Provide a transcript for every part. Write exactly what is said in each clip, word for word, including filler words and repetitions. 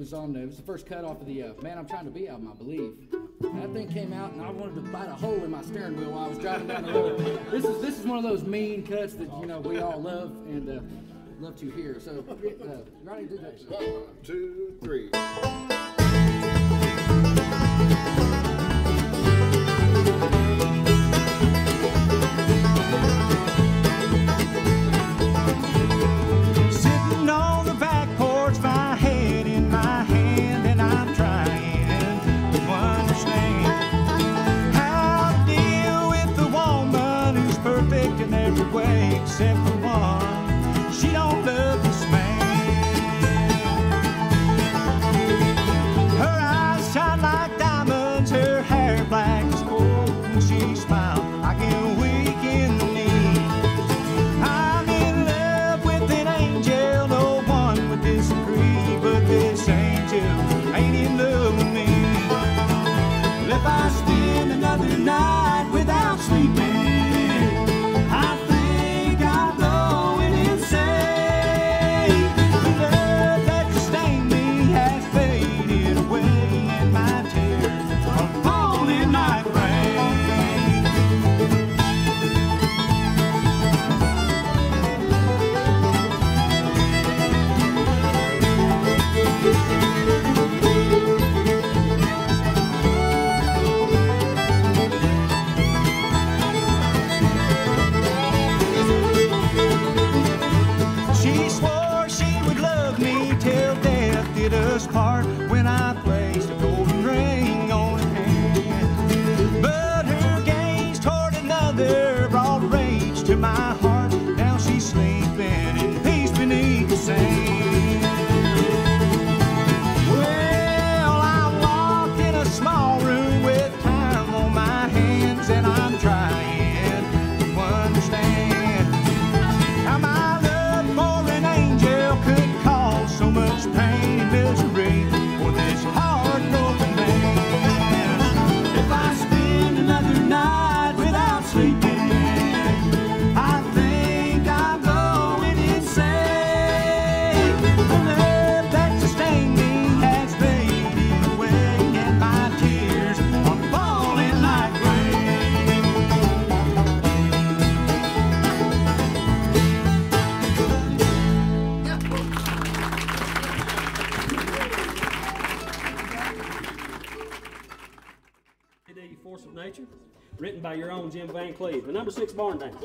was on, uh, it was the first cut off of the uh, Man I'm Trying to Be album, I believe. And that thing came out, and I wanted to bite a hole in my steering wheel while I was driving down the road. This is this is one of those mean cuts that, you know, we all love and uh, love to hear. So, uh, Ronnie, do that. One, two, three. Sitting on the back porch, my head in my hand, and I'm trying to understand how to deal with the woman who's perfect in every way except for one. She don't love this man. Her eyes shine like diamonds, her hair black as coal. When she smiles, I get weak in the knee. I'm in love with an angel, no one would disagree, but this angel ain't in love with me. Well, if I spend another night without sleeping, I think I'm going insane. The love that sustained me has faded away, and my tears are falling like rain. She swore she would love me till death did us part when I placed a golden ring on her hand. But her gaze toward another brought rage to my heart. Now she's sleeping in peace beneath the sand. Well, I walk in a small room with time on my hands, and I'm trying to understand how my love for an angel could cause so much pain and misery for this heartbroken man. If I spend another night without sleeping, I think I'm going insane. The love that sustained me has faded away, and my tears are falling like rain. You Force of Nature, written by your own Jim Van Cleve, the number six barn dance.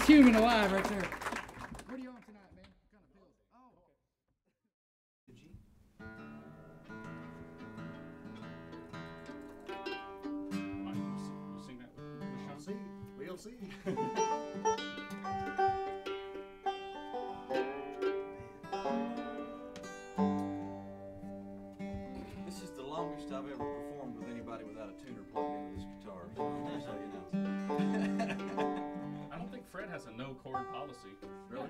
greatest human alive right there. What are you on tonight, man? What kind of pills? Oh, Right, you sing that with We'll see. We'll see. This is the longest I've ever performed with anybody without a tuner plugged into this guitar. So you know. I don't think Fred has a no chord policy. Really?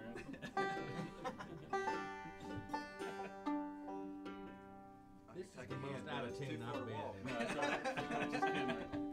This is the most out of tune I've been in. No, it's all right. I'm just kidding.